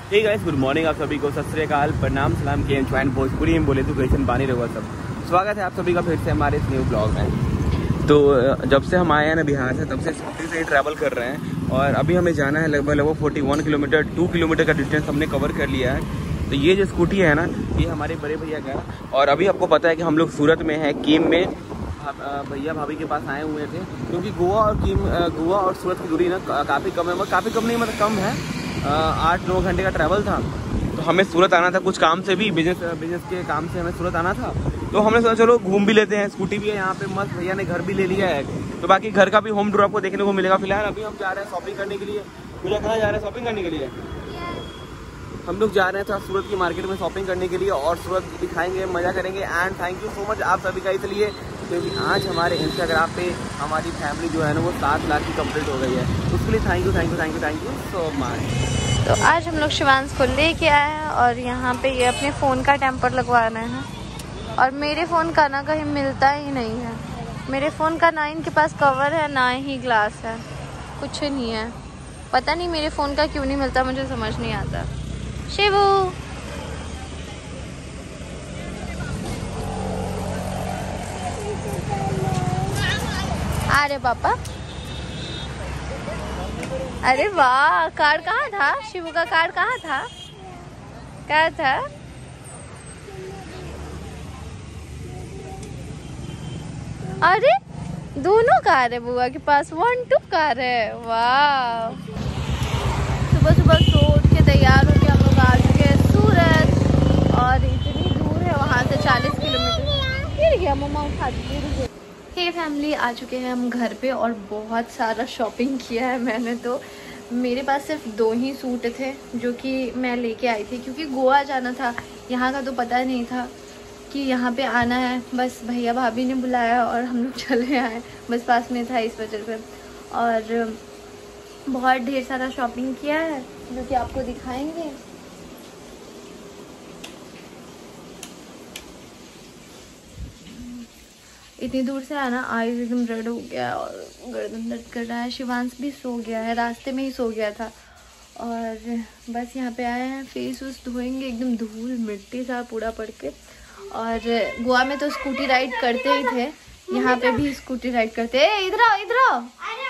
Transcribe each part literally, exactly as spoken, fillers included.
ठीक है, good morning आप सभी को, सत श्री अकाल, प्रणाम, सलाम के ज्वाइन भोजपुरी में बोले तो कैसे बानी रहुआ सब। स्वागत है आप सभी का फिर से हमारे इस न्यू ब्लॉग में। तो जब से हम आए हैं ना बिहार से, तब से स्कूटी से ही ट्रैवल कर रहे हैं और अभी हमें जाना है लगभग लगभग इकतालीस किलोमीटर, दो किलोमीटर का डिस्टेंस हमने कवर कर लिया है। तो ये जो स्कूटी है ना, ये हमारे बड़े भैया का है और अभी आपको पता है कि हम लोग सूरत में हैं, कीम में भैया भाभी के पास आए हुए थे, क्योंकि गोवा और कीम गोवा और सूरत की दूरी ना काफ़ी कम है, काफ़ी कम नहीं मतलब कम है, आठ नौ घंटे का ट्रैवल था। तो हमें सूरत आना था कुछ काम से भी, बिजनेस बिजनेस के काम से हमें सूरत आना था। तो हमने सोचा चलो घूम भी लेते हैं, स्कूटी भी है यहाँ पे मस्त, भैया ने घर भी ले लिया है। तो बाकी घर का भी होम टूर आपको देखने को मिलेगा। फिलहाल अभी हम जा रहे हैं शॉपिंग करने के लिए। भैया कहाँ जा रहे हैं शॉपिंग करने के लिए? हम लोग जा रहे हैं सूरत की मार्केट में शॉपिंग करने के लिए और सूरत दिखाएंगे, मजा करेंगे। And thank you so much आप सभी का, इसलिए क्योंकि आज हमारे इंस्टाग्राम पे हमारी फैमिली जो है ना वो सात लाख की कंप्लीट हो गई है। उसके लिए thank you thank you thank you thank you so much. तो आज हम लोग शिवांश को लेके आए हैं और यहाँ पे ये अपने फ़ोन का टेम्पर लगवाना है और मेरे फ़ोन का ना कहीं मिलता ही नहीं है। मेरे फ़ोन का ना इनके पास कवर है ना ही ग्लास है, कुछ नहीं है। पता नहीं मेरे फ़ोन का क्यों नहीं मिलता, मुझे समझ नहीं आता। शिवू अरे पापा, अरे वाह, कार्ड कहाँ था? शिवू का कार्ड कहाँ था? क्या था? अरे दोनों कार है बुआ के पास, वन टू कार है। वाह, सुबह सुबह सो उठ के तैयार हो के हम लोग आ चुके हैं सूरत और इतनी दूर है वहाँ से चालीस किलोमीटर। गिर गया मम्मा, उठा दी। हे फैमिली, आ चुके हैं हम घर पे और बहुत सारा शॉपिंग किया है मैंने। तो मेरे पास सिर्फ दो ही सूट थे जो कि मैं लेके आई थी, क्योंकि गोवा जाना था। यहाँ का तो पता नहीं था कि यहाँ पे आना है, बस भैया भाभी ने बुलाया और हम लोग चले आए, बस पास में था इस वजह से। और बहुत ढेर सारा शॉपिंग किया है जो कि आपको दिखाएंगे। इतनी दूर से आना, आईज एकदम रेड हो गया और गर्दन दर्द कर रहा है। शिवांश भी सो गया है, रास्ते में ही सो गया था। और बस यहाँ पे आए हैं, फेस वूस धोएंगे, एकदम धूल मिट्टी सा पूरा पड़ के। और गोवा में तो स्कूटी राइड करते ही थे, यहाँ पे भी स्कूटी राइड करते हैं। इधर आओ इधर आओ,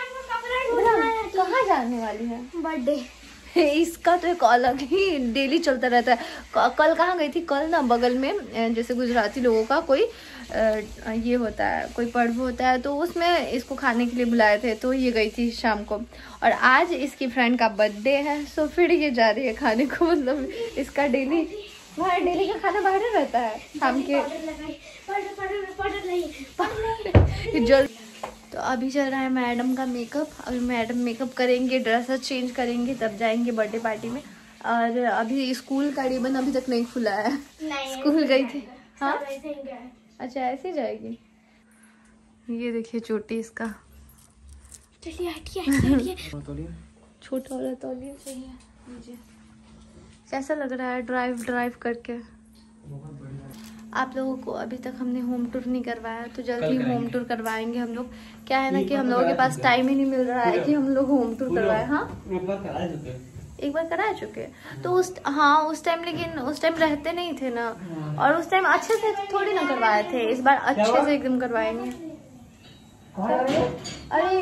कहाँ जाने वाली है? बर्थडे। इसका तो एक अलग ही डेली चलता रहता है। कल कहाँ गई थी? कल ना बगल में जैसे गुजराती लोगों का कोई ये होता है, कोई पर्व होता है, तो उसमें इसको खाने के लिए बुलाए थे, तो ये गई थी शाम को। और आज इसकी फ्रेंड का बर्थडे है, सो फिर ये जा रही है खाने को। मतलब इसका डेली बाहर डेली का खाना बाहर रहता है शाम के। जल्द तो अभी चल रहा है मैडम का मेकअप। अभी मैडम मेकअप करेंगे, ड्रेस चेंज करेंगे, तब जाएंगे बर्थडे पार्टी में। और अभी स्कूल का रिबन अभी तक नहीं खुला है, स्कूल गई थी। हाँ अच्छा, ऐसे जाएगी। ये देखिए चोटी इसका। छोटा वाला तौलिया चाहिए। कैसा लग रहा है ड्राइव ड्राइव करके? आप लोगों को अभी तक हमने होम टूर नहीं करवाया, तो जल्दी होम टूर करवाएंगे हम लोग। क्या है ना कि हम लोगों के पास टाइम ही नहीं मिल रहा है कि हम लोग होम टूर करवाए। हाँ एक बार करा चुके, तो उस हाँ उस टाइम, लेकिन उस टाइम रहते नहीं थे ना, और उस टाइम अच्छे से थोड़ी ना करवाए थे। इस बार अच्छे से एकदम करवाएंगे। अरे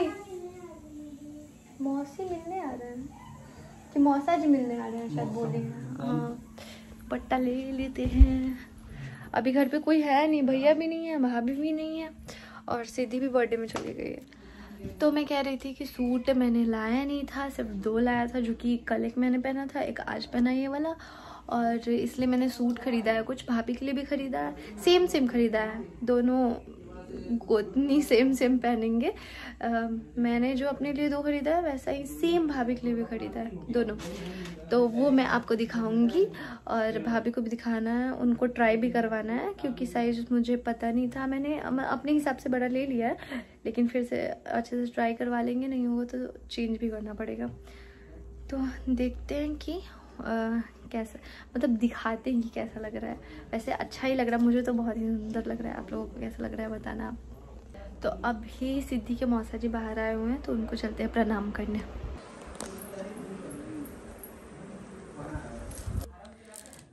मौसी मिलने आ रहे हैं कि मौसा जी मिलने आ रहे हैं शायद, बोले। हाँ पट्टा ले लेते हैं। अभी घर पे कोई है नहीं, भैया भी नहीं है, भाभी भी नहीं है, और सिद्धि भी बर्थडे में चली गई है। तो मैं कह रही थी कि सूट मैंने लाया नहीं था, सिर्फ दो लाया था, जो कि कल एक मैंने पहना था, एक आज पहना ये वाला। और इसलिए मैंने सूट खरीदा है, कुछ भाभी के लिए भी खरीदा है, सेम सेम खरीदा है, दोनों गोतनी सेम सेम पहनेंगे। आ, मैंने जो अपने लिए दो खरीदा है, वैसा ही सेम भाभी के लिए भी खरीदा है, दोनों। तो वो मैं आपको दिखाऊंगी और भाभी को भी दिखाना है, उनको ट्राई भी करवाना है, क्योंकि साइज मुझे पता नहीं था। मैंने अपने हिसाब से बड़ा ले लिया है, लेकिन फिर से अच्छे से ट्राई करवा लेंगे, नहीं होगा तो चेंज भी करना पड़ेगा। तो देखते हैं कि आ, कैसा, मतलब दिखाते हैं कि कैसा लग रहा है। वैसे अच्छा ही लग रहा है, मुझे तो बहुत ही सुंदर लग रहा है। आप लोगों को कैसा लग रहा है बताना आप। तो अभी सिद्धि के मौसा जी बाहर आए हुए हैं, तो उनको चलते हैं प्रणाम करने।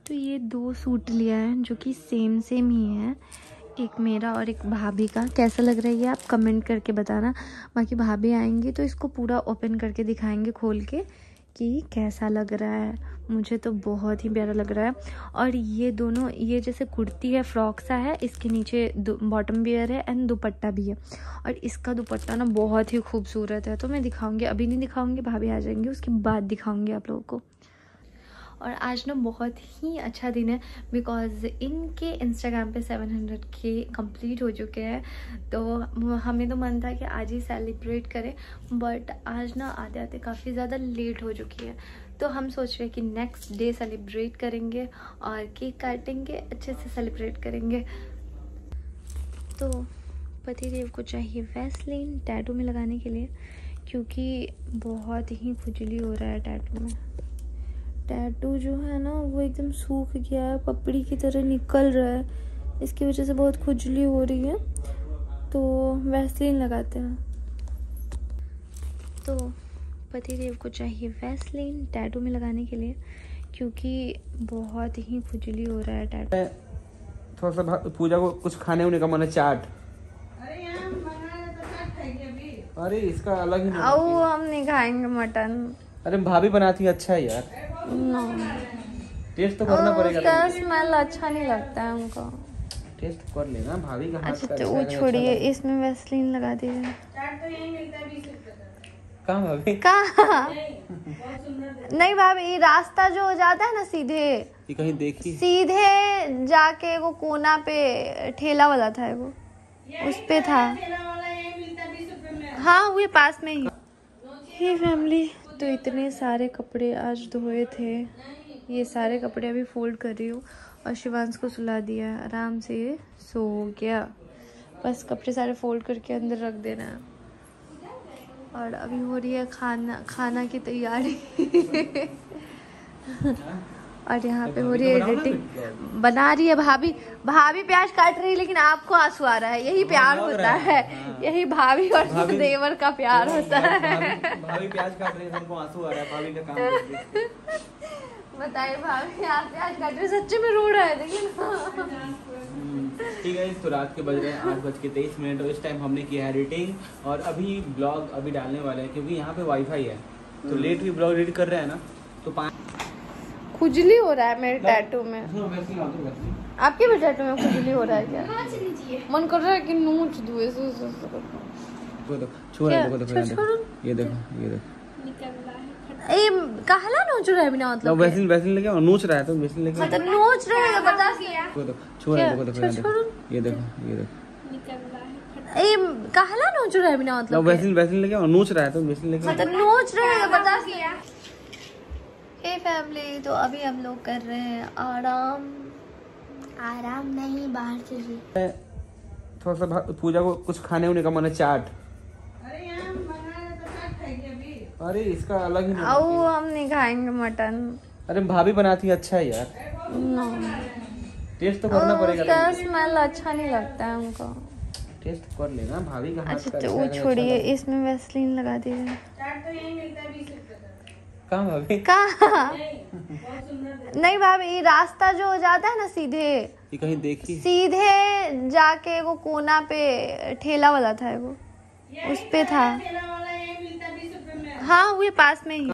तो ये दो सूट लिया है जो कि सेम सेम ही है, एक मेरा और एक भाभी का। कैसा लग रहा है ये आप कमेंट करके बताना। बाकी भाभी आएंगी तो इसको पूरा ओपन करके दिखाएंगे खोल के कि कैसा लग रहा है। मुझे तो बहुत ही प्यारा लग रहा है। और ये दोनों, ये जैसे कुर्ती है, फ्रॉक सा है, इसके नीचे बॉटम वियर है एंड दुपट्टा भी है। और इसका दुपट्टा ना बहुत ही खूबसूरत है, तो मैं दिखाऊंगी, अभी नहीं दिखाऊंगी, भाभी आ जाएंगी उसके बाद दिखाऊंगी आप लोगों को। और आज ना बहुत ही अच्छा दिन है बिकॉज़ इनके इंस्टाग्राम पे सेवन हंड्रेड के कंप्लीट हो चुके हैं। तो हमें तो मन था कि आज ही सेलिब्रेट करें, बट आज ना आते आते काफ़ी ज़्यादा लेट हो चुकी है। तो हम सोच रहे हैं कि नेक्स्ट डे सेलिब्रेट करेंगे और केक काटेंगे, अच्छे से सेलिब्रेट करेंगे। तो पतिदेव को चाहिए वैसलीन टैटू में लगाने के लिए, क्योंकि बहुत ही खुजली हो रहा है टैटू में। टैटू जो है ना वो एकदम सूख गया है, पपड़ी की तरह निकल रहा है, इसकी वजह से बहुत खुजली हो रही है। तो वैसलीन लगाते हैं। तो पतिदेव को चाहिए वैसलीन टैटू में लगाने के लिए, क्योंकि बहुत ही खुजली हो रहा है टैटू। थोड़ा सा पूजा को कुछ खाने होने का मन है, चाट। अरे इसका अलग ही आओ, हम नहीं खाएंगे मटन। अरे भाभी बनाती है अच्छा है यार। नो, टेस्ट तो करना पड़ेगा। उसका स्मेल अच्छा नहीं लगता है हमको। टेस्ट कर लेना, भाभी का हाथ अच्छा का तो वो छोड़िए, इसमें वैसलीन लगा दीजिए। कहाँ भाभी? कहाँ? नहीं भाभी, रास्ता जो हो जाता है ना सीधे, ये कहीं देखी? सीधे जाके वो कोना पे ठेला वाला था, वो उस पे था। हाँ वो पास में ही। हे फैमिली, तो इतने सारे कपड़े आज धोए थे, ये सारे कपड़े अभी फोल्ड कर रही हूँ और शिवांश को सुला दिया, आराम से ये सो गया। बस कपड़े सारे फोल्ड करके अंदर रख देना है। और अभी हो रही है खाना खाना की तैयारी और यहाँ पे हो रही है एडिटिंग, बना रही है भाभी। भाभी प्याज काट रही है लेकिन आपको आंसू आ रहा है, यही प्यार होता है, यही भाभी और देवर का प्यार होता है। भाभी प्याज काट रही है, हमको आंसू आ रहा है, भाभी का काम कर रही है। बताइए भाभी, आप प्याज काट रहे, सच्चे में रो रहा है देखिए ना। ठीक है, तो रात के बज रहे हैं आठ बज के तेईस मिनट और इस टाइम हमने किया है एडिटिंग और अभी ब्लॉग अभी डालने वाले हैं, क्योंकि यहाँ पे वाईफाई है तो लेट भी ब्लॉग एडिट कर रहे हैं ना, तो पाँच खुजली हो रहा है मेरे टैटू में। आपके भी टैटू में खुजली हो रहा है क्या? मन कर रहा है कि नोच दूं ऐसे ऐसे। छोड़ देखो देखो ये देखो ये देखो ए कहला नोच रहा है बिना मतलब वैसे वैसे लेके और नोच रहा है, तो वैसे लेके मतलब नोच रहा है बता क्या? छोड़ देखो देखो ये देखो ये देखो ए कहला नोच रहा है बिना मतलब वैसे वैसे लेके और नोच रहा है, तो वैसे लेके मतलब नोच रहा है बता क्या? हे फैमिली, तो अभी हम लोग कर रहे हैं आराम। आराम नहीं, बाहर चलिए। थोड़ा सा पूजा को कुछ खाने होने का मन है, चाट। अरे इसका अलग ही आओ, हम नहीं खाएंगे मटन। अरे भाभी बनाती है अच्छा है यार। नो, टेस्ट तो करना पड़ेगा। उसका स्मेल अच्छा नहीं लगता है हमको। टेस्ट कर लेना, भाभी का हाथ अच्छा का तो वो छोड़िए, इसमें वैसलीन लगा दीजिए। कहाँ भाभी? कहाँ? नहीं भाभी, रास्ता जो हो जाता है ना सीधे, ये कहीं देखी? सीधे जाके वो कोना पे ठेला वाला था, वो उस पे था। हाँ वो पास में ही।